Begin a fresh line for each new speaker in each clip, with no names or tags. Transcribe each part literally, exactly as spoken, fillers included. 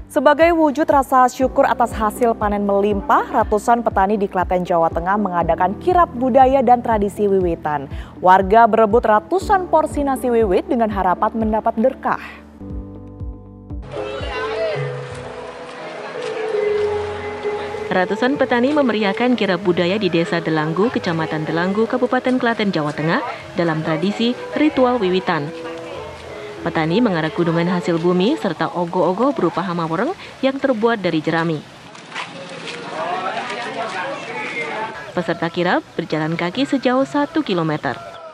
Sebagai wujud rasa syukur atas hasil panen melimpah, ratusan petani di Klaten, Jawa Tengah mengadakan kirab budaya dan tradisi wiwitan. Warga berebut ratusan porsi nasi wiwit dengan harapan mendapat berkah.
Ratusan petani memeriahkan kirab budaya di Desa Delanggu, Kecamatan Delanggu, Kabupaten Klaten, Jawa Tengah dalam tradisi ritual wiwitan. Petani mengarak gunungan hasil bumi serta ogoh-ogoh berupa hama wereng yang terbuat dari jerami. Peserta kirab berjalan kaki sejauh satu kilometer.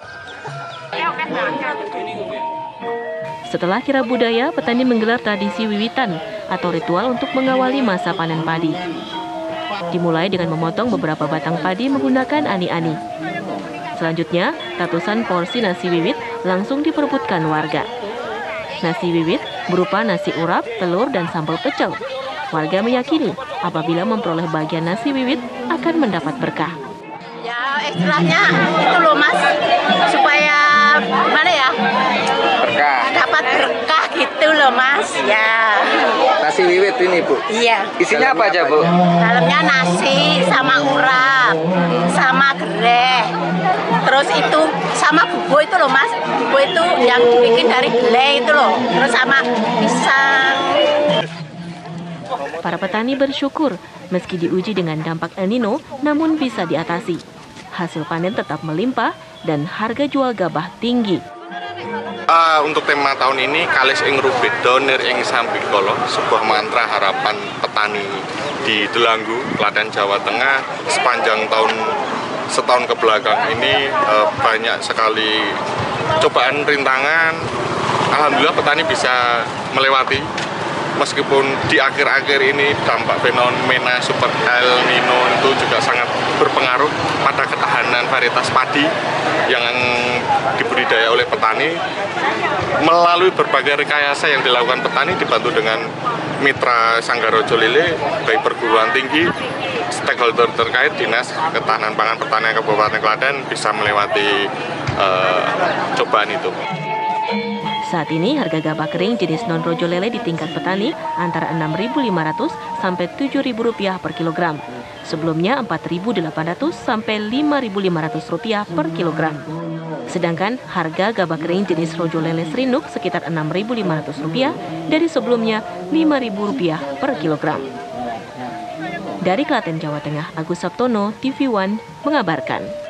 Setelah kirab budaya, petani menggelar tradisi wiwitan atau ritual untuk mengawali masa panen padi. Dimulai dengan memotong beberapa batang padi menggunakan ani-ani. Selanjutnya, ratusan porsi nasi wiwit langsung diperebutkan warga. Nasi wiwit berupa nasi urap, telur, dan sambal pecel. Warga meyakini apabila memperoleh bagian nasi wiwit akan mendapat berkah.
Ya istilahnya itu loh mas, supaya mana ya?
Berkah.
Dapat berkah gitu loh mas, ya.
Nasi wiwit ini bu?
Iya.
Isinya apa aja bu?
Dalamnya nasi sama urap, sama gereh. Terus itu sama bubuk itu loh mas, bubuk itu yang dibikin dari gulai itu loh. Terus sama pisang.
Para petani bersyukur meski diuji dengan dampak El Nino namun bisa diatasi. Hasil panen tetap melimpah dan harga jual gabah tinggi.
Uh, untuk tema tahun ini kalis ing rubit donir ing sambikolo, sebuah mantra harapan petani di Delanggu, Klaten, Jawa Tengah sepanjang tahun setahun ke belakang ini uh, banyak sekali cobaan rintangan. Alhamdulillah petani bisa melewati meskipun di akhir-akhir ini dampak fenomena super El Nino itu juga sangat berpengaruh pada ketahanan varietas padi yang dibudidaya oleh petani. Melalui berbagai rekayasa yang dilakukan petani dibantu dengan mitra Sanggarojo Lile, baik perguruan tinggi, stakeholder terkait, Dinas Ketahanan Pangan Pertanian Kabupaten Klaten bisa melewati uh, cobaan itu.
Saat ini harga gabah kering jenis non-rojo lele di tingkat petani antara enam ribu lima ratus sampai tujuh ribu rupiah per kilogram. Sebelumnya empat ribu delapan ratus sampai lima ribu lima ratus rupiah per kilogram. Sedangkan harga gabah kering jenis rojo lele serinduk sekitar enam ribu lima ratus rupiah dari sebelumnya lima ribu rupiah per kilogram. Dari Klaten, Jawa Tengah, Agus Sabtono, T V One mengabarkan.